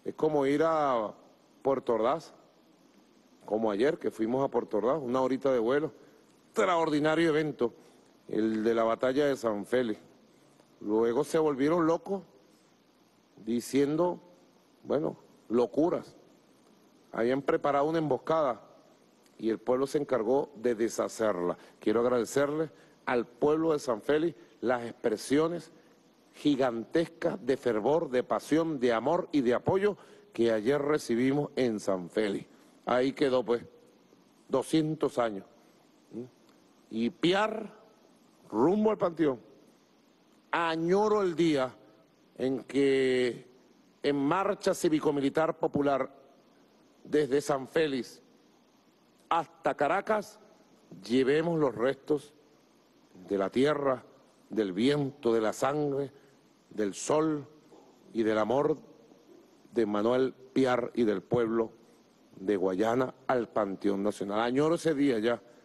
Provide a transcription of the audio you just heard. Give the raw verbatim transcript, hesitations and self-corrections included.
Es como ir a Puerto Ordaz, como ayer que fuimos a Puerto Ordaz, una horita de vuelo. Extraordinario evento, el de la batalla de San Félix. Luego se volvieron locos diciendo, bueno, locuras. Habían preparado una emboscada y el pueblo se encargó de deshacerla. Quiero agradecerle al pueblo de San Félix las expresiones gigantescas de fervor, de pasión, de amor y de apoyo que ayer recibimos en San Félix. Ahí quedó pues, doscientos años. Y Piar, rumbo al Panteón, añoro el día en que en marcha cívico-militar popular desde San Félix hasta Caracas llevemos los restos de la tierra, del viento, de la sangre, del sol y del amor de Manuel Piar y del pueblo de Guayana al Panteón Nacional. Añoro ese día ya.